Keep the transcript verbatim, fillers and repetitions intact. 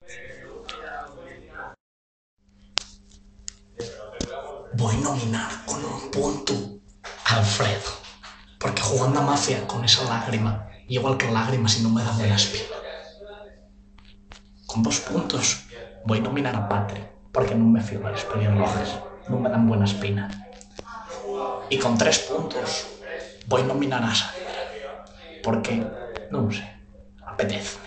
Voy a nominar con un punto a Alfredo, porque jugando a Mafia con esa lágrima, igual que lágrimas y no me da buena espina. Con dos puntos voy a nominar a Patri, porque no me fío de las pelirrojas, no me dan buena espina. Y con tres puntos voy a nominar a Sandra, porque, no sé, apetece.